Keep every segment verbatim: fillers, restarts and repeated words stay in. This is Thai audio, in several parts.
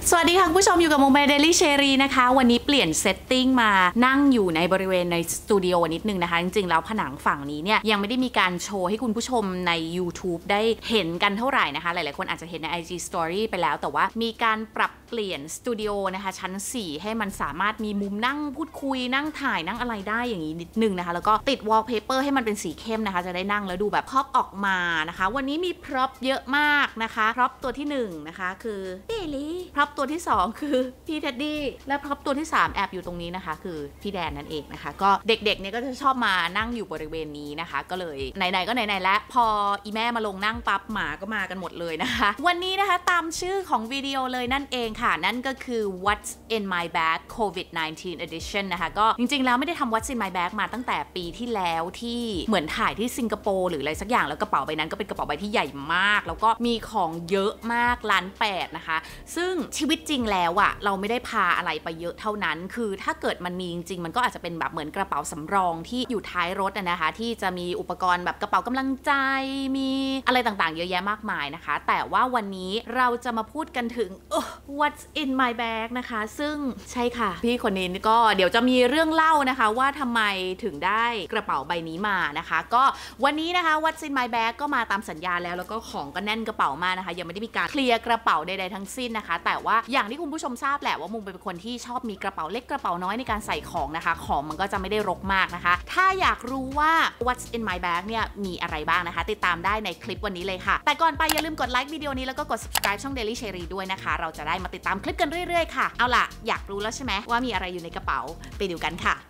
สวัสดีค่ะคุณผู้ชมอยู่กับโมเมเดลี่เชอรีนะคะวันนี้เปลี่ยนเซตติ้งมานั่งอยู่ในบริเวณในสตูดิโอนิดนึงนะคะจริงๆแล้วผนังฝั่งนี้เนี่ยยังไม่ได้มีการโชว์ให้คุณผู้ชมใน YouTube ได้เห็นกันเท่าไหร่นะคะหลายๆคนอาจจะเห็นใน ไอ จี Story ไปแล้วแต่ว่ามีการปรับเปลี่ยนสตูดิโอนะคะชั้นสี่ให้มันสามารถมีมุมนั่งพูดคุยนั่งถ่ายนั่งอะไรได้อย่างนี้นิดนึงนะคะแล้วก็ติดวอลเปเปอร์ให้มันเป็นสีเข้มนะคะจะได้นั่งแล้วดูแบบพร็อพออกมานะคะวันนี้มีพร็อพเยอะมากนะคะพร็อพตัวที่หนึ่งนะคะคือเดลี่พร็อพตัวที่สองคือพี่เท็ดดี้และพร็อพตัวที่สามแอบอยู่ตรงนี้นะคะคือพี่แดนนั่นเองนะคะก็เด็กๆเนี่ยก็จะชอบมานั่งอยู่บริเวณนี้นะคะก็เลยไหนๆก็ไหนๆแล้วพออีแม่มาลงนั่งปั๊บหมาก็มากันหมดเลยนะคะวันนี้นะคะตามชื่อของวิดีโอเลยนั่นเองค่ะนั่นก็คือ What's in my bag โควิด สิบเก้า edition นะคะก็จริงๆแล้วไม่ได้ทำ What's in my bag มาตั้งแต่ปีที่แล้วที่เหมือนถ่ายที่สิงคโปร์หรืออะไรสักอย่างแล้วกระเป๋าใบนั้นก็เป็นกระเป๋าใบที่ใหญ่มากแล้วก็มีของเยอะมากล้านแปดนะคะซึ่งชีวิตจริงแล้วอะเราไม่ได้พาอะไรไปเยอะเท่านั้นคือถ้าเกิดมันมีจริงๆมันก็อาจจะเป็นแบบเหมือนกระเป๋าสำรองที่อยู่ท้ายรถนะคะที่จะมีอุปกรณ์แบบกระเป๋ากำลังใจมีอะไรต่างๆเยอะแยะมากมายนะคะแต่ว่าวันนี้เราจะมาพูดกันถึง oh, What's in my bag นะคะซึ่งใช่ค่ะพี่คนนี้ก็เดี๋ยวจะมีเรื่องเล่านะคะว่าทำไมถึงได้กระเป๋าใบนี้มานะคะก็วันนี้นะคะ What's in my bag ก็มาตามสัญญาแล้วแล้วก็ของก็แน่นกระเป๋ามากนะคะยังไม่ได้มีการเคลียร์กระเป๋าใดๆทั้งสิ้นนะคะแต่ว่าอย่างที่คุณผู้ชมทราบแหละว่ามุมเป็นคนที่ชอบมีกระเป๋าเล็กกระเป๋าน้อยในการใส่ของนะคะของมันก็จะไม่ได้รกมากนะคะถ้าอยากรู้ว่า What's in my bag เนี่ยมีอะไรบ้างนะคะติดตามได้ในคลิปวันนี้เลยค่ะแต่ก่อนไปอย่าลืมกดไลค์วิดีโอนี้แล้วก็กด subscribe ช่อง Daily Cherry ด้วยนะคะเราจะได้มาติดตามคลิปกันเรื่อยๆค่ะเอาล่ะอยากรู้แล้วใช่ไหมว่ามีอะไรอยู่ในกระเป๋าไปดูกันค่ะ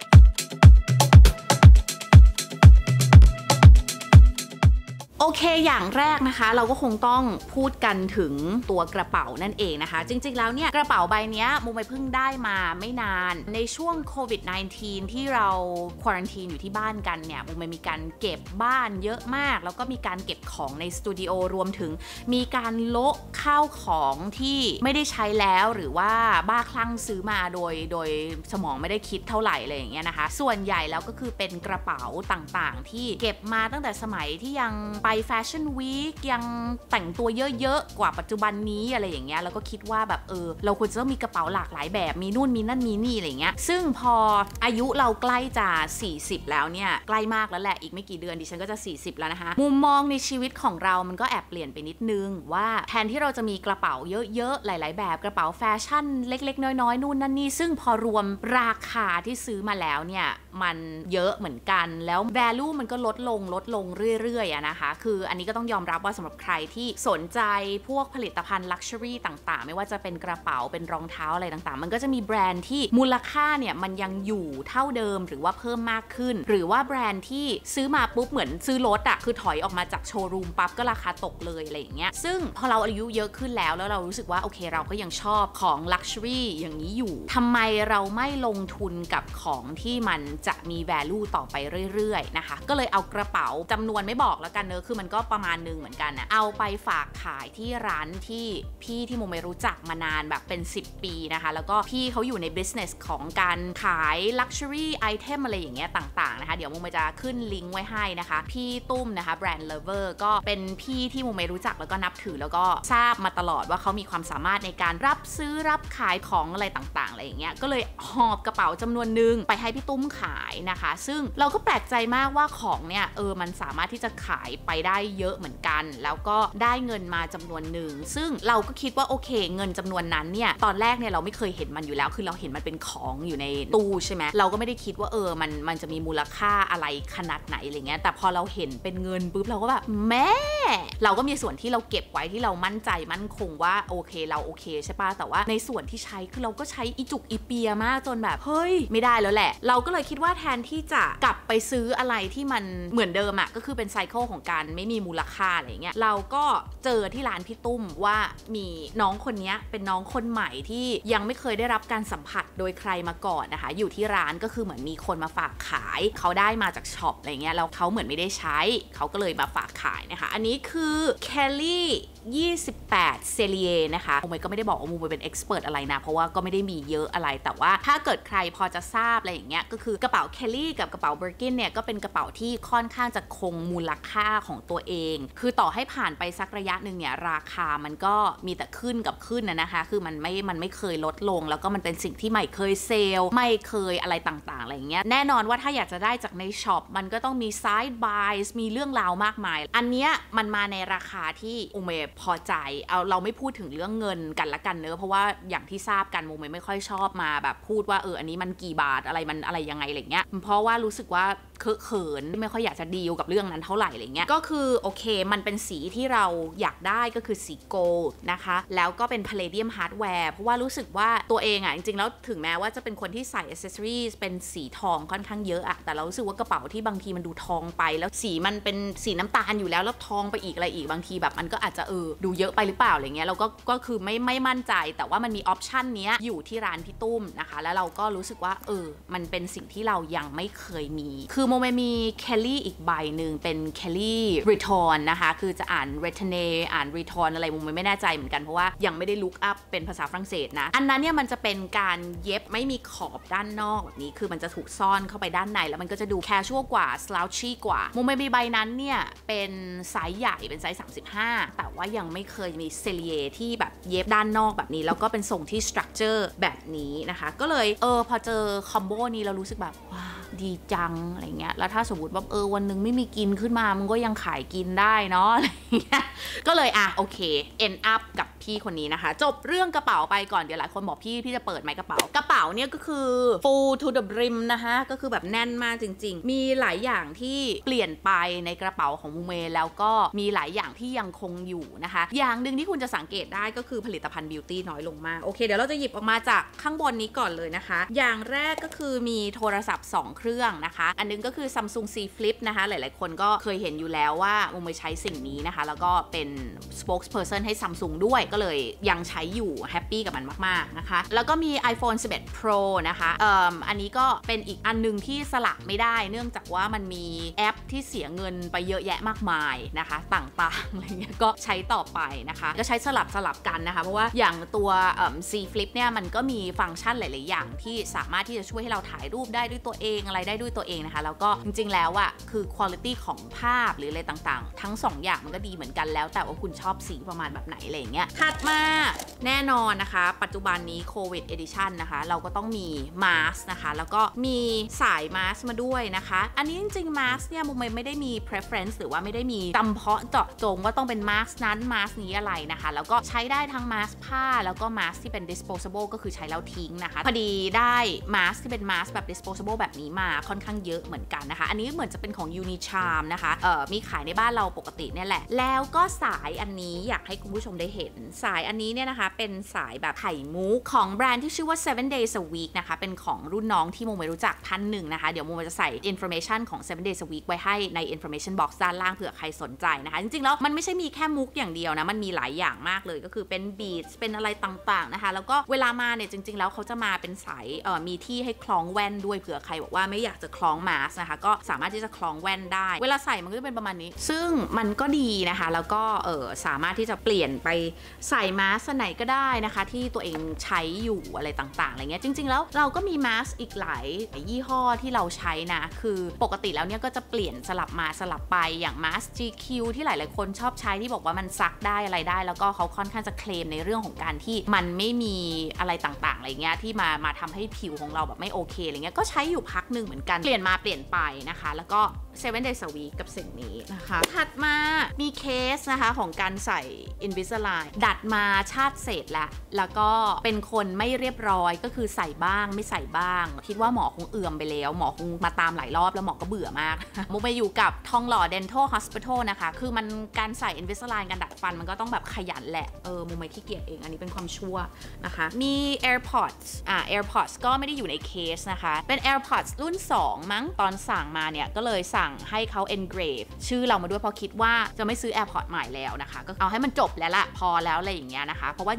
โอเคอย่างแรกนะคะเราก็คงต้องพูดกันถึงตัวกระเป๋านั่นเองนะคะจริงๆแล้วเนี่ยกระเป๋าใบนี้มุมไปเพิ่งได้มาไม่นานในช่วงโควิด สิบเก้า ที่เราควอรันทีนอยู่ที่บ้านกันเนี่ยมุมไปมีการเก็บบ้านเยอะมากแล้วก็มีการเก็บของในสตูดิโอรวมถึงมีการโละข้าวของที่ไม่ได้ใช้แล้วหรือว่าบ้าคลั่งซื้อมาโดยโดยสมองไม่ได้คิดเท่าไหร่อะไรอย่างเงี้ยนะคะส่วนใหญ่แล้วก็คือเป็นกระเป๋าต่างๆที่เก็บมาตั้งแต่สมัยที่ยังไปแฟชั่นวีคยังแต่งตัวเยอะๆกว่าปัจจุบันนี้อะไรอย่างเงี้ยแล้วก็คิดว่าแบบเออเราควรจะต้องมีกระเป๋าหลากหลายแบบมีนู่นมีนั่นมีนี่อะไรเงี้ยซึ่งพออายุเราใกล้จะสี่สิบแล้วเนี่ยใกล้มากแล้วแหละอีกไม่กี่เดือนดิฉันก็จะสี่สิบแล้วนะคะมุมมองในชีวิตของเรามันก็แอบเปลี่ยนไปนิดนึงว่าแทนที่เราจะมีกระเป๋าเยอะๆหลายๆแบบกระเป๋าแฟชั่นเล็กๆน้อยๆนู่นนั่นนี่ซึ่งพอรวมราคาที่ซื้อมาแล้วเนี่ยมันเยอะเหมือนกันแล้ว value มันก็ลดลงลดลงเรื่อยๆอะนะคะคืออันนี้ก็ต้องยอมรับว่าสำหรับใครที่สนใจพวกผลิตภัณฑ์ลักชัวรี่ต่างๆไม่ว่าจะเป็นกระเป๋าเป็นรองเท้าอะไรต่างๆมันก็จะมีแบรนด์ที่มูลค่าเนี่ยมันยังอยู่เท่าเดิมหรือว่าเพิ่มมากขึ้นหรือว่าแบรนด์ที่ซื้อมาปุ๊บเหมือนซื้อรถอะคือถอยออกมาจากโชว์รูมปั๊บก็ราคาตกเลยอะไรอย่างเงี้ยซึ่งพอเราอายุเยอะขึ้นแล้วแล้วเรารู้สึกว่าโอเคเราก็ยังชอบของลักชัวรี่อย่างนี้อยู่ทำไมเราไม่ลงทุนกับของที่มันจะมี value ต่อไปเรื่อยๆนะคะก็เลยเอากระเป๋าจำนวนไม่บอกแล้วกันเนอะคือมันก็ประมาณนึงเหมือนกันนะเอาไปฝากขายที่ร้านที่พี่ที่โมไม่รู้จักมานานแบบเป็นสิบปีนะคะแล้วก็พี่เขาอยู่ใน business ของการขาย luxury item อะไรอย่างเงี้ยต่างๆนะคะเดี๋ยวโมไม่จะขึ้นลิงก์ไว้ให้นะคะพี่ตุ้มนะคะ brand lover ก็เป็นพี่ที่โมไม่รู้จักแล้วก็นับถือแล้วก็ทราบมาตลอดว่าเขามีความสามารถในการรับซื้อรับขายของอะไรต่างๆอะไรอย่างเงี้ยก็เลยหอบกระเป๋าจำนวนนึงไปให้พี่ตุ้มขายนะคะซึ่งเราก็แปลกใจมากว่าของเนี่ยเออมันสามารถที่จะขายไปได้เยอะเหมือนกันแล้วก็ได้เงินมาจำนวนหนึ่งซึ่งเราก็คิดว่าโอเคเงินจำนวนนั้นเนี่ยตอนแรกเนี่ยเราไม่เคยเห็นมันอยู่แล้วคือเราเห็นมันเป็นของอยู่ในตู้ใช่ไหมเราก็ไม่ได้คิดว่าเออมันมันจะมีมูลค่าอะไรขนาดไหนอะไรเงี้ยแต่พอเราเห็นเป็นเงินปุ๊บเราก็แบบแม่เราก็มีส่วนที่เราเก็บไว้ที่เรามั่นใจมั่นคงว่าโอเคเราโอเคใช่ป่ะแต่ว่าในส่วนที่ใช้คือเราก็ใช้อีจุกอีเปียมากจนแบบเฮ้ยไม่ได้แล้วแหละเราก็เลยคิดว่าแทนที่จะกลับไปซื้ออะไรที่มันเหมือนเดิมอะก็คือเป็นไซเคิลของการไม่มีมูลค่าอะไรเงี้ยเราก็เจอที่ร้านพี่ตุ้มว่ามีน้องคนนี้เป็นน้องคนใหม่ที่ยังไม่เคยได้รับการสัมผัสโดยใครมาก่อนนะคะอยู่ที่ร้านก็คือเหมือนมีคนมาฝากขายเขาได้มาจากช็อปอะไรเงี้ยแล้วเขาเหมือนไม่ได้ใช้เขาก็เลยมาฝากขายนะคะอันนี้คือ Kelly ยี่สิบแปดเซเลียนะคะโมเมก็ไม่ได้บอกว่าโมเมเป็นเอ็กซ์เพรสอะไรนะเพราะว่าก็ไม่ได้มีเยอะอะไรแต่ว่าถ้าเกิดใครพอจะทราบอะไรอย่างเงี้ยก็คือกระเป๋าเคลลี่กับกระเป๋าเบอร์กินเนี่ยก็เป็นกระเป๋าที่ค่อนข้างจะคงมูลค่าของตัวเองคือต่อให้ผ่านไปสักระยะหนึ่งเนี่ยราคามันก็มีแต่ขึ้นกับขึ้นนะนะคะคือมันไม่มันไม่เคยลดลงแล้วก็มันเป็นสิ่งที่ไม่เคยเซลล์ไม่เคยอะไรต่างๆอะไรอย่างเงี้ยแน่นอนว่าถ้าอยากจะได้จากในช็อปมันก็ต้องมีไซด์บายมีเรื่องราวมากมายอันเนี้ยมันมาในราคาที่โมเมพอใจเอาเราไม่พูดถึงเรื่องเงินกันละกันเนอะเพราะว่าอย่างที่ทราบกันโมเมไม่ค่อยชอบมาแบบพูดว่าเอออันนี้มันกี่บาทอะไรมันอะไรยังไงอะไรเงี้ยเพราะว่ารู้สึกว่าเคอะเขินไม่ค่อยอยากจะดีลกับเรื่องนั้นเท่าไหร่อะไรเงี้ยก็คือโอเคมันเป็นสีที่เราอยากได้ก็คือสีโกลด์นะคะแล้วก็เป็นพาเลเดียมฮาร์ดแวร์เพราะว่ารู้สึกว่าตัวเองอ่ะจริงๆแล้วถึงแม้ว่าจะเป็นคนที่ใส่อ c เซสซอรีสเป็นสีทองค่อนข้างเยอะอะแต่เรารู้สึกว่ากระเป๋าที่บางทีมันดูทองไปแล้วสีมันเป็นสีน้ำตาลอยู่แล้วแล้วทองไปอีกอะไรอีกบางทีแบบมันก็อาจจะเออดูเยอะไปหรือเปล่าอะไรเงี้ยเราก็ก็คือไม่ไม่มั่นใจแต่ว่ามันมีออปชันนี้อยู่ที่ร้านพี่ตุ้มนะคะแล้วเราก็รู้สึกว่าเออมันเป็นสิ่งที่เรายังไม่เคยมีคือโมเมมีเคลลี่อีกใบหนึ่งเป็นเคลลี่รีทอนนะคะคือจะอ่านเรทเนอ่านรีทอนอะไรโมเมไม่แน่ใจเหมือนกันเพราะว่ายังไม่ได้ลุกอัพเป็นภาษาฝรั่งเศสนะอันนั้นเนี่ยมันจะเป็นการเย็บไม่มีขอบด้านนอกแบบนี้คือมันจะถูกซ่อนเข้าไปด้านในแล้วมันก็จะดูแคชชวลกว่าสลาวชี่กว่าโมเมมีใบนั้นเนี่ยเป็นไซส์ใหญ่เป็นไซส์สามสิบห้าแต่ว่ายังไม่เคยมีเซเลียที่แบบเย็บด้านนอกแบบนี้แล้วก็เป็นทรงที่สตรัคเจอร์แบบนี้นะคะก็เลยเออพอเจอคอมโบนี้เรารู้สึกแบบว้าดีจังอะไรเงี้ยแล้วถ้าสมมติว่าเออวันนึงไม่มีกินขึ้นมามึงก็ยังขายกินได้เนาะอะไรเงี้ยก็เลยอ่ะโอเค end up กับพี่คนนี้นะคะจบเรื่องกระเป๋าไปก่อนเดี๋ยวหลายคนบอกพี่พี่จะเปิดไหมกระเป๋ากระเป๋าเนี่ยก็คือ full to the brim นะคะก็คือแบบแน่นมากจริงๆมีหลายอย่างที่เปลี่ยนไปในกระเป๋าของมูเมแล้วก็มีหลายอย่างที่ยังคงอยู่นะคะอย่างหนึ่งที่คุณจะสังเกตได้ก็คือผลิตภัณฑ์บิวตี้น้อยลงมากโอเคเดี๋ยวเราจะหยิบออกมาจากข้างบนนี้ก่อนเลยนะคะอย่างแรกก็คือมีโทรศัพท์สองเครื่องนะคะอันนึงก็คือ Samsung Z Flip นะคะหลายๆคนก็เคยเห็นอยู่แล้วว่ามูเมใช้สิ่งนี้นะคะแล้วก็เป็น spokesperson ให้ Samsung ด้วยก็เลยยังใช้อยู่แฮปปี้กับมันมากๆนะคะแล้วก็มี iPhone สิบเอ็ด Pro นะคะเอ่ออันนี้ก็เป็นอีกอันนึงที่สลับไม่ได้เนื่องจากว่ามันมีแอปที่เสียเงินไปเยอะแยะมากมายนะคะต่างๆอะไรเงี้ยก็ใช้ต่อไปนะคะก็ใช้สลับสลับกันนะคะเพราะว่าอย่างตัวเอ่อ Z Flip เนี่ยมันก็มีฟังก์ชันหลายๆอย่างที่สามารถที่จะช่วยให้เราถ่ายรูปได้ด้วยตัวเองอะไรได้ด้วยตัวเองนะคะแล้วก็จริงๆแล้วอะคือคุณภาพของภาพหรืออะไรต่างๆทั้งสองอย่างมันก็ดีเหมือนกันแล้วแต่ว่าคุณชอบสีประมาณแบบไหนอะไรเงี้ยถัดมาแน่นอนนะคะปัจจุบันนี้โควิดเอดิชั่นนะคะเราก็ต้องมีมาสก์นะคะแล้วก็มีสายมาสก์มาด้วยนะคะอันนี้จริงๆมาสก์เนี่ยมุมไม่ได้มี preference หรือว่าไม่ได้มีจำเพาะเจาะจงว่าต้องเป็นมาสก์นั้นมาสก์นี้อะไรนะคะแล้วก็ใช้ได้ทั้งมาสก์ผ้าแล้วก็มาสก์ที่เป็น disposable ก็คือใช้แล้วทิ้งนะคะพอดีได้มาสก์ที่เป็นมาสก์แบบ disposable แบบนี้มาค่อนข้างเยอะเหมือนกันนะคะอันนี้เหมือนจะเป็นของ Unicharm นะคะเอ่อมีขายในบ้านเราปกติเนี่ยแหละแล้วก็สายอันนี้อยากให้คุณผู้ชมได้เห็นสายอันนี้เนี่ยนะคะเป็นสายแบบไข่มุกของแบรนด์ที่ชื่อว่า seven days a week นะคะเป็นของรุ่นน้องที่โมไม่รู้จักท่านหนึ่งนะคะเดี๋ยวโมจะใส่ information ของ seven days a week ไว้ให้ใน information box ด้านล่างเผื่อใครสนใจนะคะจริงๆแล้วมันไม่ใช่มีแค่มุกอย่างเดียวนะมันมีหลายอย่างมากเลยก็คือเป็น beads เป็นอะไรต่างๆนะคะแล้วก็เวลามาเนี่ยจริงๆแล้วเขาจะมาเป็นสายเอ่อมีที่ให้คล้องแว่นด้วยเผื่อใครบอกว่าไม่อยากจะคล้องมาสก์นะคะก็สามารถที่จะคล้องแว่นได้เวลาใส่มันก็จะเป็นประมาณนี้ซึ่งมันก็ดีนะคะแล้วก็เออสามารถที่จะเปลี่ยนไปใส่มาสก์ไหนก็ได้นะคะที่ตัวเองใช้อยู่อะไรต่างๆอะไรเงี้ยจริงๆแล้วเราก็มีมาสก์อีกหลายยี่ห้อที่เราใช้นะคือปกติแล้วเนี่ยก็จะเปลี่ยนสลับมาสลับไปอย่างมาสก์ จี คิว ที่หลายๆคนชอบใช้ที่บอกว่ามันซักได้อะไรได้แล้วก็เขาค่อนข้างจะเคลมในเรื่องของการที่มันไม่มีอะไรต่างๆอะไรเงี้ยที่มามาทำให้ผิวของเราแบบไม่โอเคอะไรเงี้ยก็ใช้อยู่พักหนึ่งเหมือนกันเปลี่ยนมาเปลี่ยนไปนะคะแล้วก็seven days a week กับสิ่งนี้นะคะถัดมามีเคสนะคะของการใส่ Invisalign ดัดมาชาติเศษแล้วแล้วก็เป็นคนไม่เรียบร้อยก็คือใส่บ้างไม่ใส่บ้างคิดว่าหมอคงเอื่อมไปแล้วหมอคงมาตามหลายรอบแล้วหมอก็เบื่อมาก มุกไปอยู่กับทองหล่อ Dental Hospital นะคะคือมันการใส่ Invisalign การดัดฟันมันก็ต้องแบบขยันแหละเออมุกไม่ขี้เกียจเองอันนี้เป็นความชั่วนะคะมี AirPods อ่า AirPods ก็ไม่ได้อยู่ในเคสนะคะเป็น AirPods รุ่นสองมั้งตอนสั่งมาเนี่ยก็เลยสั่งให้เขา engrave ชื่อเรามาด้วยเพราะคิดว่าจะไม่ซื้อ AirPods ใหม่แล้วนะคะก็เอาให้มันจบแล้วละพอแล้วอะไรอย่างเงี้ยนะคะเพราะว่าจ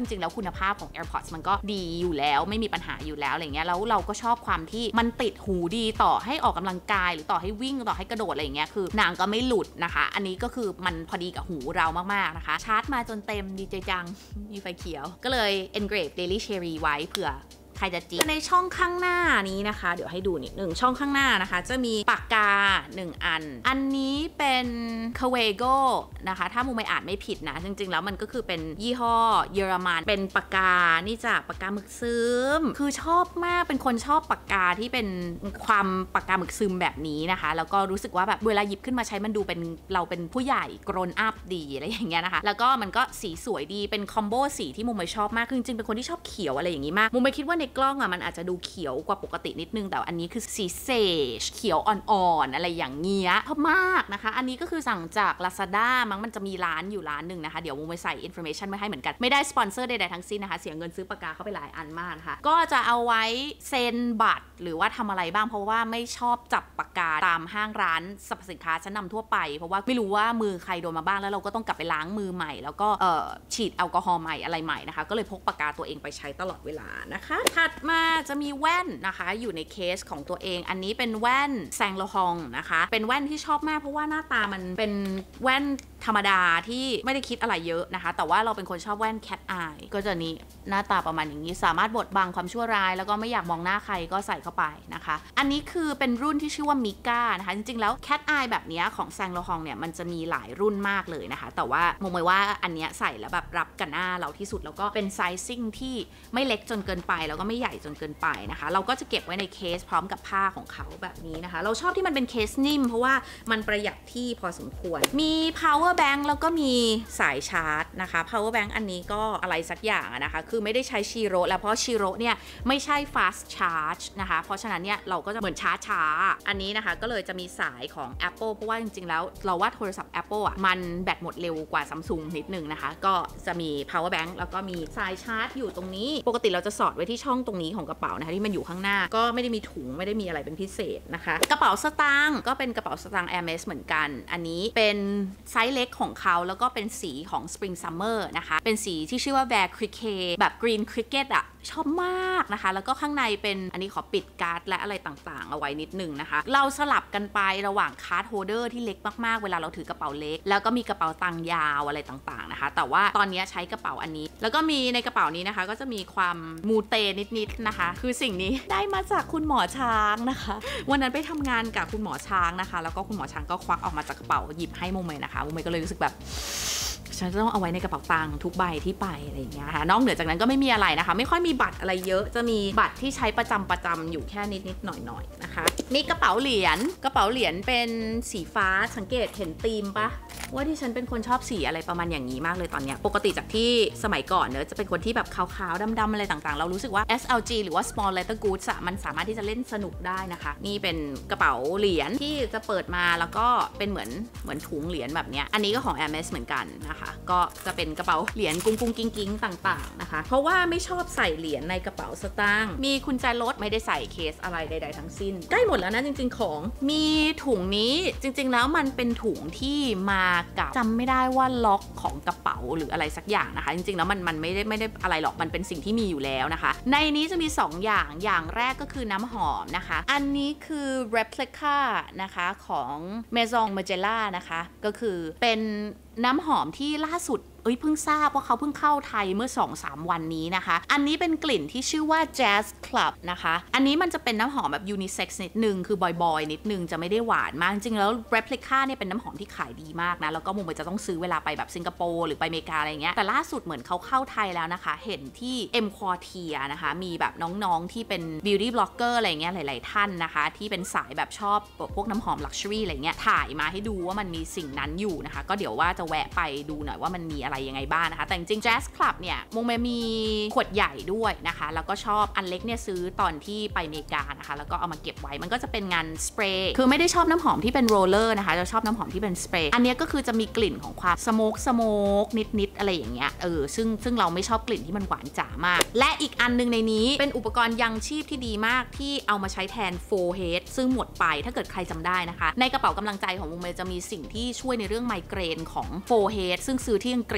จริงๆแล้วคุณภาพของ AirPods มันก็ดีอยู่แล้วไม่มีปัญหาอยู่แล้วอะไรเงี้ยแล้วเราก็ชอบความที่มันติดหูดีต่อให้ออกกำลังกายหรือต่อให้วิ่งต่อให้กระโดดอะไรเงี้ยคือนางก็ไม่หลุดนะคะอันนี้ก็คือมันพอดีกับหูเรามากๆนะคะชาร์จมาจนเต็มดีใจจังมีไฟเขียวก็เลย engrave daily cherry ไว้เผื่อใครจะจีในช่องข้างหน้านี้นะคะเดี๋ยวให้ดูนิดหนึ่งช่องข้างหน้านะคะจะมีปากกาหนึ่งอันอันนี้เป็น Kawego นะคะถ้ามูไม่อ่านไม่ผิดนะจริงๆแล้วมันก็คือเป็นยี่ห้อเยอรมันเป็นปากกานี่จากปากกาหมึกซึมคือชอบมากเป็นคนชอบปากกาที่เป็นความปากกาหมึกซึมแบบนี้นะคะแล้วก็รู้สึกว่าแบบเวลาหยิบขึ้นมาใช้มันดูเป็นเราเป็นผู้ใหญ่ grown up ดีอะไรอย่างเงี้ยนะคะแล้วก็มันก็สีสวยดีเป็นคอมโบสีที่มูไม่ชอบมากคือจริงๆเป็นคนที่ชอบเขียวอะไรอย่างงี้มากมูไม่คิดว่าในกล้องอ่ะมันอาจจะดูเขียวกว่าปกตินิดนึงแต่อันนี้คือสีเซจเขียวอ่อนๆอะไรอย่างเงี้ยชอบมากนะคะอันนี้ก็คือสั่งจาก Lazada มั้งมันจะมีร้านอยู่ร้านหนึ่งนะคะเดี๋ยวมูไปใส่ information ไว้ให้เหมือนกันไม่ได้สปอนเซอร์ใดๆทั้งสิ้นนะคะเสียเงินซื้อปากกาเข้าไปหลายอันมากนะคะก็จะเอาไว้เซ็นบัตรหรือว่าทำอะไรบ้างเพราะว่าไม่ชอบจับปากกาตามห้างร้านสรรพสินค้าชั้นนำทั่วไปเพราะว่าไม่รู้ว่ามือใครโดนมาบ้างแล้วเราก็ต้องกลับไปล้างมือใหม่แล้วก็เอ่อฉีดแอลกอฮอล์ใหม่อะไรใหม่นะคะก็เลยพกปากกาตัวเองไปใช้ตลอดเวลานะคะถัดมาจะมีแว่นนะคะอยู่ในเคสของตัวเองอันนี้เป็นแว่นแซงโลฮองนะคะเป็นแว่นที่ชอบมากเพราะว่าหน้าตามันเป็นแว่นธรรมดาที่ไม่ได้คิดอะไรเยอะนะคะแต่ว่าเราเป็นคนชอบแว่น cat eye ก็จะนี้หน้าตาประมาณอย่างนี้สามารถบดบังความชั่วร้ายแล้วก็ไม่อยากมองหน้าใครก็ใส่เข้าไปนะคะอันนี้คือเป็นรุ่นที่ชื่อว่ามิก้านะคะจริงๆแล้ว cat eye แบบนี้ของแซงโลฮองเนี่ยมันจะมีหลายรุ่นมากเลยนะคะแต่ว่ามองไปว่าอันนี้ใส่แล้วแบบรับกับหน้าเราที่สุดแล้วก็เป็นไซซิ่งที่ไม่เล็กจนเกินไปแล้วก็ไม่ใหญ่จนเกินไปนะคะเราก็จะเก็บไว้ในเคสพร้อมกับผ้าของเขาแบบนี้นะคะเราชอบที่มันเป็นเคสนิ่มเพราะว่ามันประหยัดที่พอสมควรมี power bank แล้วก็มีสายชาร์จนะคะ power bank อันนี้ก็อะไรสักอย่างนะคะคือไม่ได้ใช้ชีโร่แล้วเพราะชีโร่เนี่ยไม่ใช่ fast charge นะคะเพราะฉะนั้นเนี่ยเราก็จะเหมือนชาร์จช้าอันนี้นะคะก็เลยจะมีสายของ Apple เพราะว่าจริงๆแล้วเราว่าโทรศัพท์ Apple อ่ะมันแบตหมดเร็วกว่า Samsung นิดนึงนะคะก็จะมี power bank แล้วก็มีสายชาร์จอยู่ตรงนี้ปกติเราจะสอดไว้ที่ช่องตรงนี้ของกระเป๋านะคะที่มันอยู่ข้างหน้าก็ไม่ได้มีถุงไม่ได้มีอะไรเป็นพิเศษนะคะกระเป๋าสตางค์ก็เป็นกระเป๋าสตางค์ Hermes เหมือนกันอันนี้เป็นไซส์เล็กของเขาแล้วก็เป็นสีของ Spring Summer นะคะเป็นสีที่ชื่อว่า Bear Cricket แบบ Green Cricket อะชอบมากนะคะแล้วก็ข้างในเป็นอันนี้ขอปิดการ์ดและอะไรต่างๆเอาไว้นิดนึงนะคะเราสลับกันไประหว่างคาร์ดโฮลเดอร์ที่เล็กมากๆเวลาเราถือกระเป๋าเล็กแล้วก็มีกระเป๋าตังค์ยาวอะไรต่างๆนะคะแต่ว่าตอนนี้ใช้กระเป๋าอันนี้แล้วก็มีในกระเป๋านี้นะคะก็จะมีความมูเตนิดๆนะคะคือสิ่งนี้ได้มาจากคุณหมอช้างนะคะวันนั้นไปทำงานกับคุณหมอช้างนะคะแล้วก็คุณหมอช้างก็ควักออกมาจากกระเป๋าหยิบให้โมเมนะคะโมเมก็เลยรู้สึกแบบฉันจะต้องเอาไว้ในกระเป๋าตังค์ทุกใบที่ไปอะไรอย่างเงี้ยค่ะนอกเหนือจากนั้นก็ไม่มีอะไรนะคะไม่ค่อยมีบัตรอะไรเยอะจะมีบัตรที่ใช้ประจำประจำอยู่แค่นิดๆหน่อยๆนะคะนี่กระเป๋าเหรียญกระเป๋าเหรียญเป็นสีฟ้าสังเกตเห็นธีมปะว่าที่ฉันเป็นคนชอบสีอะไรประมาณอย่างนี้มากเลยตอนเนี้ยปกติจากที่สมัยก่อนเนอะจะเป็นคนที่แบบขาวๆดำๆอะไรต่างๆเรารู้สึกว่า เอส แอล จี หรือว่า small letter goods อะมันสามารถที่จะเล่นสนุกได้นะคะนี่เป็นกระเป๋าเหรียญที่จะเปิดมาแล้วก็เป็นเหมือนเหมือนถุงเหรียญแบบเนี้ยอันนี้ก็ของ Hermes เหมือนกันนะคะก็จะเป็นกระเป๋าเหรียญกุ้งกุ้งกิ้งกิ้งต่างๆนะคะเพราะว่าไม่ชอบใส่เหรียญในกระเป๋าสตางค์มีกุญแจรถไม่ได้ใส่เคสอะไรใดๆทั้งสิ้นใกล้หมดแล้วนะจริงๆของมีถุงนี้จริงๆแล้วมันเป็นถุงที่มากับจำไม่ได้ว่าล็อกของกระเป๋าหรืออะไรสักอย่างนะคะจริงๆแล้วมันมันไม่ได้ไม่ได้อะไรหรอกมันเป็นสิ่งที่มีอยู่แล้วนะคะในนี้จะมีสองอย่างอย่างแรกก็คือน้ำหอมนะคะอันนี้คือ replica นะคะของ Maison Margiela นะคะก็คือเป็นน้ำหอมที่ล่าสุดเอ้ยเพิ่งทราบว่าเขาเพิ่งเข้าไทยเมื่อ สองสาม วันนี้นะคะอันนี้เป็นกลิ่นที่ชื่อว่า Jazz Club นะคะอันนี้มันจะเป็นน้ำหอมแบบยูนิเซ็กซ์นิดนึงคือบอยๆนิดนึงจะไม่ได้หวานมากจริงๆแล้ว Replica เนี่ยเป็นน้ำหอมที่ขายดีมากนะแล้วก็มุมไปจะต้องซื้อเวลาไปแบบสิงคโปร์หรือไปอเมริกาอะไรเงี้ยแต่ล่าสุดเหมือนเขาเข้าไทยแล้วนะคะเห็นที่ M Quartier นะคะมีแบบน้องๆที่เป็น Beauty Blogger อะไรเงี้ยหลายๆท่านนะคะที่เป็นสายแบบชอบพวกน้ำหอม Luxury อะไรเงี้ยถ่ายมาให้ดูว่ามันมีสิ่งนั้นอยู่นะคะก็เดี๋ยวว่าจะแวะไปดูหน่อยว่ามันมีอะไรยังไงบ้างนะคะแต่จริง Jazz Club เนี่ยโมเมมีขวดใหญ่ด้วยนะคะแล้วก็ชอบอันเล็กเนี่ยซื้อตอนที่ไปอเมริกานะคะแล้วก็เอามาเก็บไว้มันก็จะเป็นงานสเปรย์คือไม่ได้ชอบน้ำหอมที่เป็นโรลเลอร์นะคะจะชอบน้ำหอมที่เป็นสเปรย์อันนี้ก็คือจะมีกลิ่นของความสโมกสโมกนิดๆอะไรอย่างเงี้ยเออซึ่งซึ่งเราไม่ชอบกลิ่นที่มันหวานจ๋ามากและอีกอันนึงในนี้เป็นอุปกรณ์ยังชีพที่ดีมากที่เอามาใช้แทนโฟเฮดซึ่งหมดไปถ้าเกิดใครจำได้นะคะในกระเป๋ากำลังใจของโมเมจะมีสิ่งที่ช่วยในเรื่องไมเกรนของโฟเฮดซึ่งซื้อที่อังกฤษ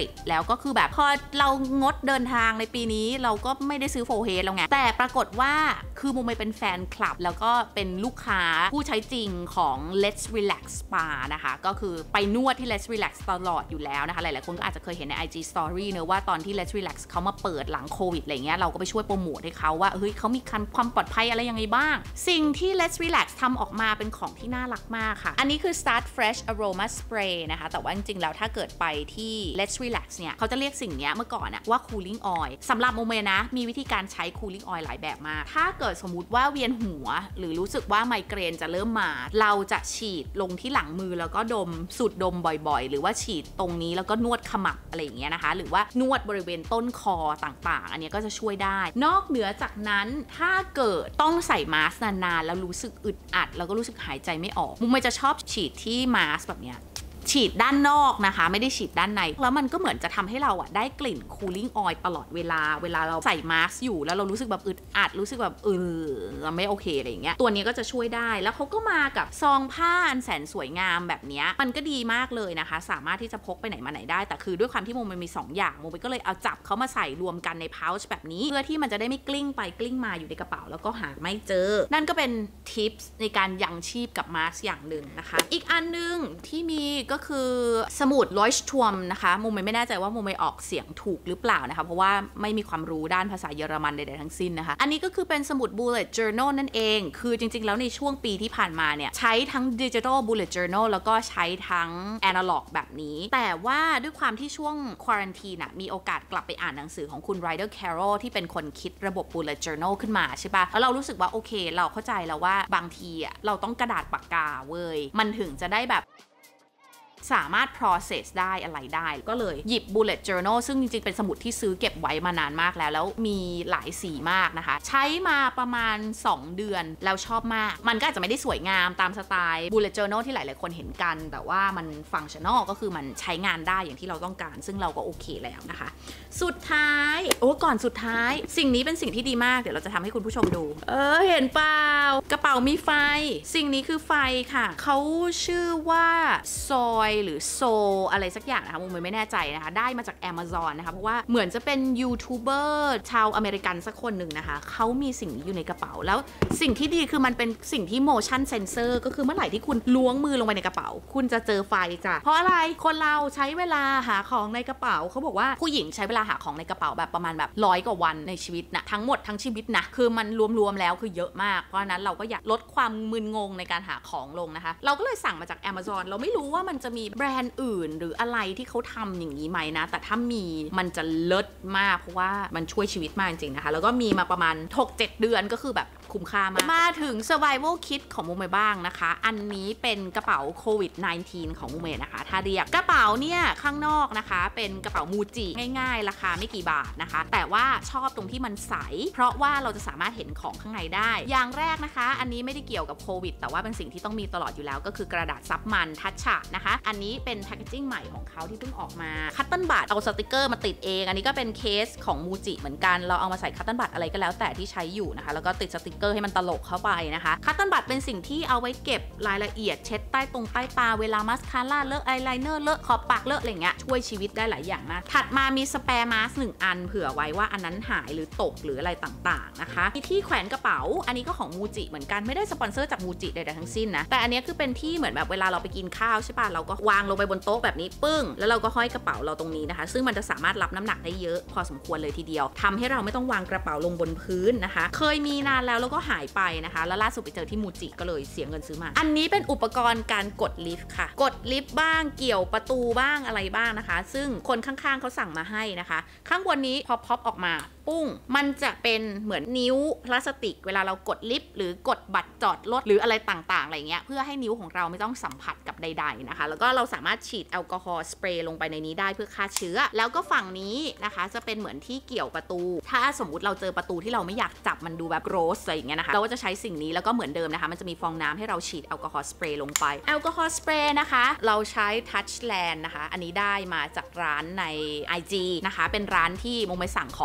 กฤษแล้วก็คือแบบพอเรางดเดินทางในปีนี้เราก็ไม่ได้ซื้อโฟเฮดแล้วไงแต่ปรากฏว่าคือโมเมเป็นแฟนคลับแล้วก็เป็นลูกค้าผู้ใช้จริงของ Let's Relax Spa นะคะก็คือไปนวดที่ Let's Relax ตลอดอยู่แล้วนะคะหลายๆคนก็อาจจะเคยเห็นใน ไอ จี Story เนอะว่าตอนที่ Let's Relax เขามาเปิดหลังโควิดอะไรเงี้ยเราก็ไปช่วยโปรโมทให้เขาว่าเฮ้ยเขามีความปลอดภัยอะไรยังไงบ้างสิ่งที่ Let's Relax ทำออกมาเป็นของที่น่ารักมากค่ะอันนี้คือ Start Fresh Aroma Spray นะคะแต่ว่าจริงๆแล้วถ้าเกิดไปที่ Let's Relax เนี่ยเขาจะเรียกสิ่งนี้เมื่อก่อนอะว่า Cooling Oil สำหรับโมเมนะมีวิธีการใช้ Cooling Oil หลายแบบมากถ้าเกิดสมมุติว่าเวียนหัวหรือรู้สึกว่าไมเกรนจะเริ่มมาเราจะฉีดลงที่หลังมือแล้วก็ดมสูดดมบ่อยๆหรือว่าฉีดตรงนี้แล้วก็นวดขมับอะไรอย่างเงี้ยนะคะหรือว่านวดบริเวณต้นคอต่างๆอันนี้ก็จะช่วยได้นอกเหนือจากนั้นถ้าเกิดต้องใส่มาสก์นานๆแล้วรู้สึกอึดอัดแล้วก็รู้สึกหายใจไม่ออกมุมจะชอบฉีดที่มาสก์แบบเนี้ยฉีดด้านนอกนะคะไม่ได้ฉีดด้านในแล้วมันก็เหมือนจะทำให้เราอะได้กลิ่น cooling oil ตลอดเวลาเวลาเราใส่มาสก์อยู่แล้วเรารู้สึกแบบอึดอัดรู้สึกแบบเออไม่โอเคอะไรอย่างเงี้ยตัวนี้ก็จะช่วยได้แล้วเขาก็มากับซองผ้าอันแสนสวยงามแบบนี้มันก็ดีมากเลยนะคะสามารถที่จะพกไปไหนมาไหนได้แต่คือด้วยความที่โมมันมีสองอย่างโมก็เลยเอาจับเขามาใส่รวมกันใน pouch แบบนี้เพื่อที่มันจะได้ไม่กลิ้งไปกลิ้งมาอยู่ในกระเป๋าแล้วก็หาไม่เจอนั่นก็เป็นทิปส์ในการยังชีพกับมาสก์อย่างหนึ่งนะคะอีกอันนึงที่มีก็คือสมุด Leuchtturm นะคะโมไม่แน่ใจว่าโมไม่ออกเสียงถูกหรือเปล่านะคะเพราะว่าไม่มีความรู้ด้านภาษาเยอรมันใดๆทั้งสิ้นนะคะอันนี้ก็คือเป็นสมุด Bullet Journal นั่นเองคือจริงๆแล้วในช่วงปีที่ผ่านมาเนี่ยใช้ทั้ง Digital Bullet Journal แล้วก็ใช้ทั้ง Analog แบบนี้แต่ว่าด้วยความที่ช่วงควอรันทีนมีโอกาสกลับไปอ่านหนังสือของคุณ Ryder Carroll ที่เป็นคนคิดระบบ Bullet Journal ขึ้นมาใช่ปะแล้วเรารู้สึกว่าโอเคเราเข้าใจแล้วว่าบางทีอ่ะเราต้องกระดาษปากกาเว้ยมันถึงจะได้แบบสามารถ process ได้อะไรได้ก็เลยหยิบ bullet journal ซึ่งจริงๆเป็นสมุดที่ซื้อเก็บไว้มานานมากแล้วแล้วมีหลายสีมากนะคะใช้มาประมาณสองเดือนแล้วชอบมากมันก็อาจจะไม่ได้สวยงามตามสไตล์ bullet journal ที่หลายๆคนเห็นกันแต่ว่ามัน functional ก็คือมันใช้งานได้อย่างที่เราต้องการซึ่งเราก็โอเคแล้วนะคะสุดท้ายโอ้ก่อนสุดท้ายสิ่งนี้เป็นสิ่งที่ดีมากเดี๋ยวเราจะทำให้คุณผู้ชมดูเออเห็นเปล่ากระเป๋ามีไฟสิ่งนี้คือไฟค่ะเขาชื่อว่าซอยหรือโซอะไรสักอย่างนะคะมุมไม่แน่ใจนะคะได้มาจาก Amazon นะคะเพราะว่าเหมือนจะเป็นยูทูบเบอร์ชาวอเมริกันสักคนหนึ่งนะคะเขามีสิ่งนี้อยู่ในกระเป๋าแล้วสิ่งที่ดีคือมันเป็นสิ่งที่ motion sensor ก็คือเมื่อไหร่ที่คุณล้วงมือลงไปในกระเป๋าคุณจะเจอไฟจ้ะเพราะอะไรคนเราใช้เวลาหาของในกระเป๋าเขาบอกว่าผู้หญิงใช้เวลาหาของในกระเป๋าแบบประมาณแบบร้อยกว่าวันในชีวิตนะทั้งหมดทั้งชีวิตนะคือมันรวมๆแล้วคือเยอะมากเพราะฉะนั้นเราก็อยากลดความมึนงงในการหาของลงนะคะเราก็เลยสั่งมาจาก Amazon เราไม่รู้ว่ามันจะมีแบรนด์อื่นหรืออะไรที่เขาทำอย่างนี้ไหมนะแต่ถ้ามีมันจะเลิศมากเพราะว่ามันช่วยชีวิตมากจริงๆนะคะแล้วก็มีมาประมาณ หกเจ็ด เดือนก็คือแบบคุ้มค่ามากมาถึง survival kit ของมุมเมบ้างนะคะอันนี้เป็นกระเป๋าโควิด สิบเก้า ของมุมเมนะคะถ้าเรียกกระเป๋าเนี่ยข้างนอกนะคะเป็นกระเป๋ามูจิง่ายๆราคาไม่กี่บาทนะคะแต่ว่าชอบตรงที่มันใสเพราะว่าเราจะสามารถเห็นของข้างในได้อย่างแรกนะคะอันนี้ไม่ได้เกี่ยวกับโควิดแต่ว่าเป็นสิ่งที่ต้องมีตลอดอยู่แล้วก็คือกระดาษซับมันทัชฉะนะคะอันนี้เป็นแพคเกจจิ้งใหม่ของเขาที่เพิ่งออกมาคัตเติ้ลบัตเอาสติกเกอร์มาติดเองอันนี้ก็เป็นเคสของมูจิเหมือนกันเราเอามาใส่คัตเติ้ลบัตอะไรก็แล้วแต่ที่ใช้อยู่นะคะแล้วก็ติดสติกเกอร์ให้มันตลกเข้าไปนะคะคัตเติ้ลบัตเป็นสิ่งที่เอาไว้เก็บรายละเอียดเช็ดใต้ตรงใต้ตาเวลามัสคาร่าเลอะไอไลเนอร์เลอะขอบปากเลอะอะไรเงี้ยช่วยชีวิตได้หลายอย่างมากถัดมามีสเปร์มาสก์หนึ่งอันเผื่อไว้ว่าอันนั้นหายหรือตกหรืออะไรต่างๆนะคะมีที่แขวนกระเป๋าอันนี้ก็ของมูจิเหมือนกันไม่ได้สปอนเซอร์จากมูจิใดๆทั้งสิ้นนะแต่อันนี้คือเป็นที่เหมือนแบบเวลาเราไปกินข้าวใช่ป่ะเราก็วางลงไปบนโต๊ะแบบนี้ปึ้งแล้วเราก็ห้อยกระเป๋าเราตรงนี้นะคะซึ่งมันจะสามารถรับน้ำหนักได้เยอะพอสมควรเลยทีเดียวทำให้เราไม่ต้องวางกระเป๋าลงบนพื้นนะคะเคยมีนานแล้วแล้วก็หายไปนะคะแล้วล่าสุดไปเจอที่มูจิก็เลยเสียเงินซื้อมาอันนี้เป็นอุปกรณ์การกดลิฟต์ค่ะกดลิฟต์บ้างเกี่ยวประตูบ้างอะไรบ้างนะคะซึ่งคนข้างๆเขาสั่งมาให้นะคะข้างบนนี้พอพ็อปออกมาปุ้งมันจะเป็นเหมือนนิ้วพลาสติกเวลาเรากดลิฟต์หรือกดบัตรจอดรถหรืออะไรต่างๆอะไรเงี้ยเพื่อให้นิ้วของเราไม่ต้องสัมผัสกับใดๆนะคะแล้วก็เราสามารถฉีดแอลกอฮอล์สเปรย์ลงไปในนี้ได้เพื่อฆ่าเชื้อแล้วก็ฝั่งนี้นะคะจะเป็นเหมือนที่เกี่ยวประตูถ้าสมมุติเราเจอประตูที่เราไม่อยากจับมันดูแบบโกรสอะไรอย่างเงี้ยนะคะเราก็จะใช้สิ่งนี้แล้วก็เหมือนเดิมนะคะมันจะมีฟองน้ำให้เราฉีดแอลกอฮอล์สเปรย์ลงไปแอลกอฮอล์สเปรย์นะคะเราใช้ Touchland นะคะอันนี้ได้มาจากร้านใน ไอ จี นะคะเป็นร้านที่โมไม่สั่งของหลายอย่าง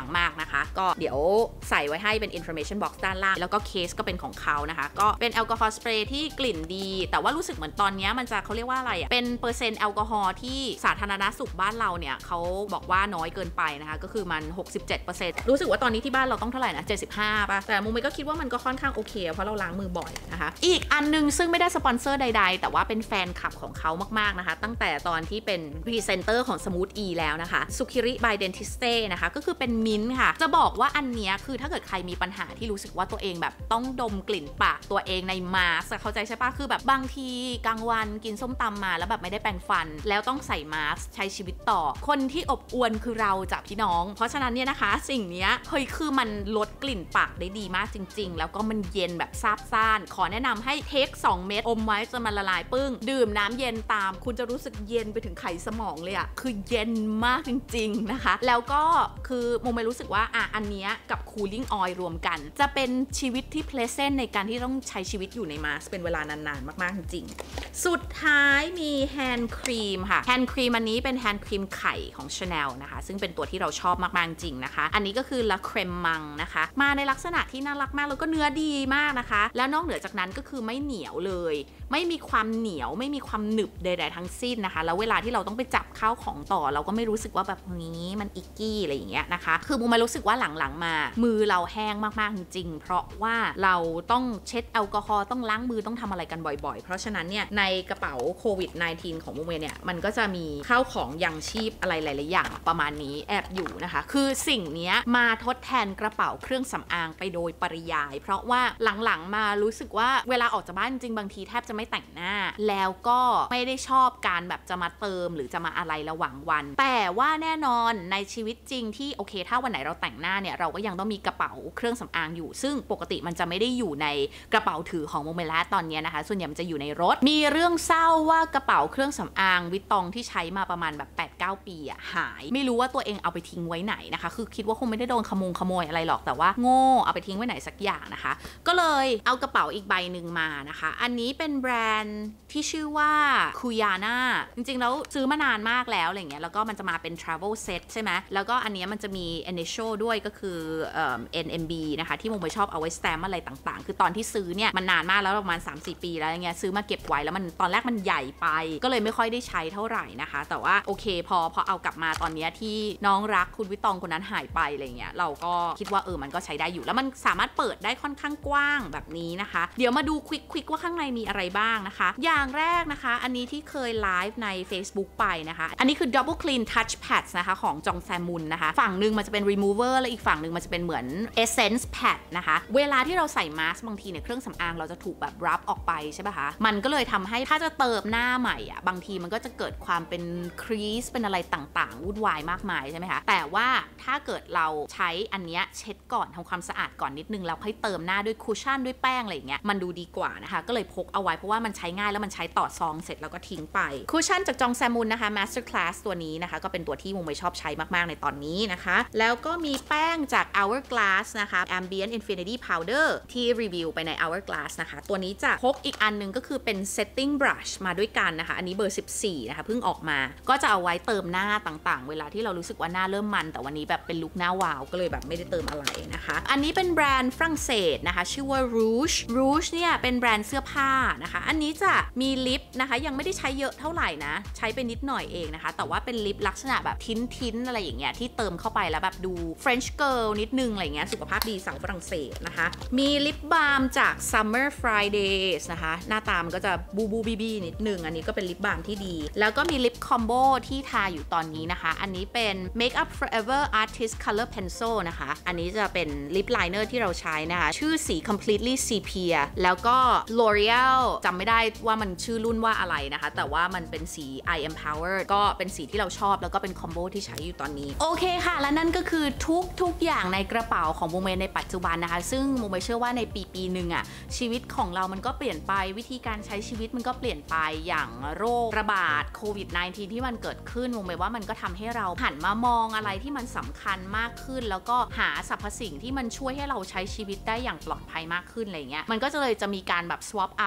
งมากนะคะก็เดี๋ยวใส่ไว้ให้เป็น information box ด้านล่างแล้วก็เคสก็เป็นของเขานะคะก็เป็นแอลกอฮอล์สเปรย์ที่กลิ่นดีแต่ว่ารู้สึกเหมือนตอนนี้มันจะเขาเรียกว่าอะไรอ่ะเป็นเปอร์เซ็นต์แอลกอฮอล์ที่สาธารณสุขบ้านเราเนี่ยเขาบอกว่าน้อยเกินไปนะคะก็คือมัน หกสิบเจ็ดเปอร์เซ็นต์ รู้สึกว่าตอนนี้ที่บ้านเราต้องเท่าไหร่นะเจ็ดสิบห้าป่ะแต่มุมก็คิดว่ามันก็ค่อนข้างโอเคเพราะเราล้างมือบ่อยนะคะอีกอันนึงซึ่งไม่ได้สปอนเซอร์ใดๆแต่ว่าเป็นแฟนคลับของเขามากๆนะคะตั้งแต่ตอนที่เป็นพรีเซนเตอร์ของ Smooth E แล้วนะคะสุคิริ by Dentiste นะคะก็คือเป็นมิ้นท์ค่ะจะบอกว่าอันเนี้ยคือถ้าเกิดใครมีปัญหาที่รู้สึกว่าตัวเองแบบต้องดมกลิ่นปากตัวเองในมาสเข้าใจใช่ปะคือแบบบางทีกลางวันกินส้มตำมาแล้วแบบไม่ได้แปรงฟันแล้วต้องใส่มาสใช้ชีวิตต่อคนที่อบอวลคือเราจากพี่น้องเพราะฉะนั้นเนี่ยนะคะสิ่งเนี้ยเฮ้ยคือมันลดกลิ่นปากได้ดีมากจริงๆแล้วก็มันเย็นแบบซาบซ่านขอแนะนำให้เทคสองเม็ดอมไว้จนมันละลายปึ้งดื่มน้ำเย็นตามคุณจะรู้สึกเย็นไปถึงไขสมองเลยอะคือเย็นมากจริงๆนะคะแล้วก็คือโมไม่รู้สึกว่าอ่ะอันเนี้ยกับ cooling oil รวมกันจะเป็นชีวิตที่ pleasant ในการที่ต้องใช้ชีวิตอยู่ในมาสเป็นเวลานานๆมากๆจริงๆสุดท้ายมีแฮนด์ครีมค่ะแฮนด์ครีมอันนี้เป็นแฮนด์ครีมไข่ของ Chanel นะคะซึ่งเป็นตัวที่เราชอบมากๆจริงนะคะอันนี้ก็คือ La Crème Menthe นะคะมาในลักษณะที่น่ารักมากแล้วก็เนื้อดีมากนะคะแล้วนอกเหนือจากนั้นก็คือไม่เหนียวเลยไม่มีความเหนียวไม่มีความหนึบใดๆทั้งสิ้นนะคะแล้วเวลาที่เราต้องไปจับข้าวของต่อเราก็ไม่รู้สึกว่าแบบนี้มันอิกกี้อะไรอย่างเงี้ยนะคะคือมูมารู้สึกว่าหลังๆมามือเราแห้งมากๆจริงๆเพราะว่าเราต้องเช็ดแอลกอฮอล์ต้องล้างมือต้องทำอะไรกันบ่อยๆเพราะฉะนั้นเนี่ยในกระเป๋าโควิด สิบเก้า ของมูเมเนี่ยมันก็จะมีข้าวของยังชีพอะไรหลายๆอย่างประมาณนี้แอบอยู่นะคะคือสิ่งนี้มาทดแทนกระเป๋าเครื่องสำอางไปโดยปริยายเพราะว่าหลังๆมารู้สึกว่าเวลาออกจากบ้านจริงบางทีแทบจะไม่แต่งหน้าแล้วก็ไม่ได้ชอบการแบบจะมาเติมหรือจะมาอะไรระหว่างวันแต่ว่าแน่นอนในชีวิตจริงที่โอเคถ้าวันไหนเราแต่งหน้าเนี่ยเราก็ยังต้องมีกระเป๋าเครื่องสำอางอยู่ซึ่งปกติมันจะไม่ได้อยู่ในกระเป๋าถือของโมเมล่าตอนนี้นะคะส่วนใหญ่มันจะอยู่ในรถมีเรื่องเศร้าว่ากระเป๋าเครื่องสำอางวิตตองที่ใช้มาประมาณแบบ แปดเก้า ปีอะหายไม่รู้ว่าตัวเองเอาไปทิ้งไว้ไหนนะคะคือคิดว่าคงไม่ได้โดนขโมยขโมยอะไรหรอกแต่ว่าโง่เอาไปทิ้งไว้ไหนสักอย่างนะคะก็เลยเอากระเป๋าอีกใบหนึ่งมานะคะอันนี้เป็นแบรนด์ที่ชื่อว่าคูยาน่าจริงๆแล้วซื้อมานานมากแล้วอะไรเงี้ยแล้วก็มันจะมาเป็น travel set ใช่ไหมแล้วก็อันนี้มันจะมี initial ด้วยก็คือเอ่อ เอ็น เอ็ม บี นะคะที่โมไม่ชอบเอาไว้ stamp อะไรต่างๆคือตอนที่ซื้อเนี่ยมันนานมากแล้วประมาณ สามสี่ ปีแล้วอย่างเงี้ยซื้อมาเก็บไว้แล้วมันตอนแรกมันใหญ่ไปก็เลยไม่ค่อยได้ใช้เท่าไหร่นะคะแต่ว่าโอเคพอพอเอากลับมาตอนนี้ที่น้องรักคุณวิตองคนนั้นหายไปอะไรเงี้ยเราก็คิดว่าเออมันก็ใช้ได้อยู่แล้วมันสามารถเปิดได้ค่อนข้างกว้างแบบนี้นะคะเดี๋ยวมาดูควิกๆว่าข้างในมีอะไรบ้างนะคะอย่างแรกนะคะอันนี้ที่เคยไลฟ์ใน Facebook ไปนะคะอันนี้คือ Double Clean Touch Pads นะคะของจองแซมุนนะคะฝั่งหนึ่งมันจะเป็น remover และอีกฝั่งหนึ่งมันจะเป็นเหมือน essence pad นะคะเวลาที่เราใส่มาสก์บางทีเนี่ยเครื่องสำอางเราจะถูกแบบ rub ออกไปใช่ป่ะคะมันก็เลยทำให้ถ้าจะเติมหน้าใหม่อ่ะบางทีมันก็จะเกิดความเป็น crease เป็นอะไรต่างๆวุ่นวายมากมายใช่ไหมคะแต่ว่าถ้าเกิดเราใช้อันเนี้ยเช็ดก่อนทำความสะอาดก่อนนิดนึงแล้วค่อยเติมหน้าด้วยคุชชั่นด้วยแป้งอะไรอย่างเงี้ยมันดูดีกว่านะคะก็เลยพกเอาไว้เพราะว่ามันใช้ง่ายแล้วมันใช้ต่อซองเสร็จแล้วก็ทิ้งไปคุชชั่นจากจองแซมุนนะคะ Master Class ตัวนี้นะคะก็เป็นตัวที่มุมไม่ชอบใช้มากๆในตอนนี้นะคะแล้วก็มีแป้งจาก Hourglass นะคะ Ambient Infinity Powder ที่รีวิวไปใน Hourglass นะคะตัวนี้จะพกอีกอันนึงก็คือเป็น Setting Brush มาด้วยกันนะคะอันนี้เบอร์สิบสี่นะคะเพิ่งออกมาก็จะเอาไว้เติมหน้าต่างๆเวลาที่เรารู้สึกว่าหน้าเริ่มมันแต่วันนี้แบบเป็นลุคหน้าวาวก็เลยแบบไม่ได้เติมอะไรนะคะอันนี้เป็นแบรนด์ฝรั่งเศสนะคะชื่อว่า Rouge Rouge เนี่ยเป็นแบรนด์เสื้อผ้านะคะอันนี้จะมีลิปนะคะยังไม่ได้ใช้เยอะเท่าไหร่นะใช้ไปนิดหน่อยเองนะคะแต่ว่าเป็นลิปลักษณะแบบทิ้นๆอะไรอย่างเงี้ยที่เติมเข้าไปแล้วแบบดู French girl นิดนึงอะไรเงี้ยสุขภาพดีสาวฝรั่งเศสนะคะมีลิปบาล์มจาก Summer Fridays นะคะหน้าตามก็จะบูบูบีบีนิดนึงอันนี้ก็เป็นลิปบาล์มที่ดีแล้วก็มีลิปคอมโบที่ทาอยู่ตอนนี้นะคะอันนี้เป็น Make Up Forever Artist Color Pencil นะคะอันนี้จะเป็นลิปไลเนอร์ที่เราใช้นะคะชื่อสี Completely Sepia แล้วก็ L'Oreal จำไม่ได้ว่ามันชื่อรุ่นว่าอะไรนะคะแต่ว่ามันเป็นสี I Empowered ก็เป็นสีที่เราชอบแล้วก็เป็นคอมโบที่ใช้อยู่ตอนนี้โอเคค่ะและนั่นก็คือทุกทุกอย่างในกระเป๋าของโมเมในปัจจุบันนะคะซึ่งโมเมเชื่อว่าในปีปีหนึ่งอะชีวิตของเรามันก็เปลี่ยนไปวิธีการใช้ชีวิตมันก็เปลี่ยนไปอย่างโรคระบาดโควิด สิบเก้า ที่มันเกิดขึ้นโมเมว่ามันก็ทำให้เราหันมามองอะไรที่มันสำคัญมากขึ้นแล้วก็หาสรรพสิ่งที่มันช่วยให้เราใช้ชีวิตได้อย่างปลอดภัยมากขึ้นอะไรเงี้ยมันก็จะเลยจะมีการแบบ swap out ของที่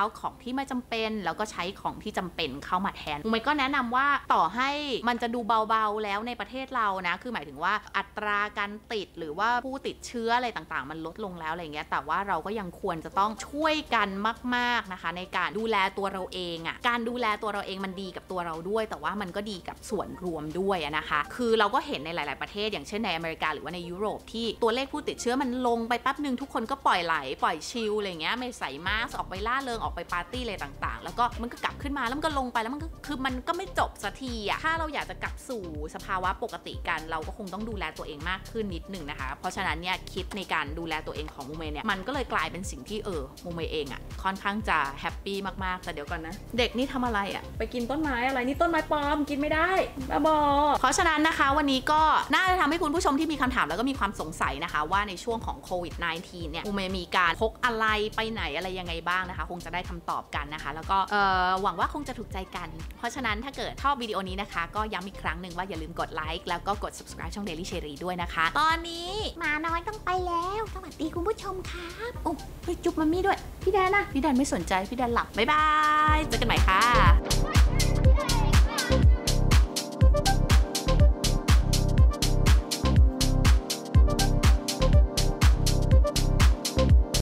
ที่ไม่จำเป็นแล้วก็ใช้ของที่จำเป็นเข้ามาแทนมุมก็แนะนำว่าต่อให้มันจะดูเบาๆแล้วในประเทศเรานะคือหมายถึงว่าอัตราการติดหรือว่าผู้ติดเชื้ออะไรต่างๆมันลดลงแล้วอะไรเงี้ยแต่ว่าเราก็ยังควรจะต้องช่วยกันมากๆนะคะในการดูแลตัวเราเองอ่ะการดูแลตัวเราเองมันดีกับตัวเราด้วยแต่ว่ามันก็ดีกับส่วนรวมด้วยนะคะคือเราก็เห็นในหลายๆประเทศอย่างเช่นในอเมริกาหรือว่าในยุโรปที่ตัวเลขผู้ติดเชื้อมันลงไปแป๊บนึงทุกคนก็ปล่อยไหลปล่อยชิลอะไรเงี้ยไม่ใส่มาสก์ออกไปล่าเริงออกไปปาร์ตี้อะไรต่างๆแล้วก็มันก็กลับขึ้นมาแล้วมันก็ลงไปแล้วมันก็คือมันก็ไม่จบสักทีอ่ะถ้าเราอยากจะกลับสู่สภาวะปกติกันเราก็คงต้องดูแลตัวเองมากขึ้นนิดนึงนะคะเพราะฉะนั้นเนี่ยคิดในการดูแลตัวเองของมูเมเนี่ยมันก็เลยกลายเป็นสิ่งที่เออมูเมเองอ่ะค่อนข้างจะแฮปปี้มากๆแต่เดี๋ยวก่อนนะเด็กนี่ทำอะไรอ่ะไปกินต้นไม้อะไรนี่ต้นไม้ปลอมกินไม่ได้บ้าบอเพราะฉะนั้นนะคะวันนี้ก็น่าจะทำให้คุณผู้ชมที่มีคำถามแล้วก็มีความสงสัยนะคะว่าในช่วงของโควิด สิบเก้า เนี่ยมูเมมีการพกอะไรไปไหนอะไรยังไงบ้างนะคะคงจะได้คำตอบกันนะคะแล้วก็เอ่อหวังว่าคงจะถูกใจกันเพราะฉะนั้นถ้าเกิดชอบวิดีโอนี้นะคะก็ย้ำอีกครั้งหนึ่งว่าอย่าลืมกดไลค์แล้วก็กด subscribe ช่อง Daily Cherry ด้วยนะคะตอนนี้หมาน้อยต้องไปแล้วสวัสดีคุณผู้ชมครับโอ้ไปจุ๊บมัมมี่ด้วยพี่แดนนะพี่แดนไม่สนใจพี่แดนหลับบ๊ายบายเจอกันใหม่ค่ะ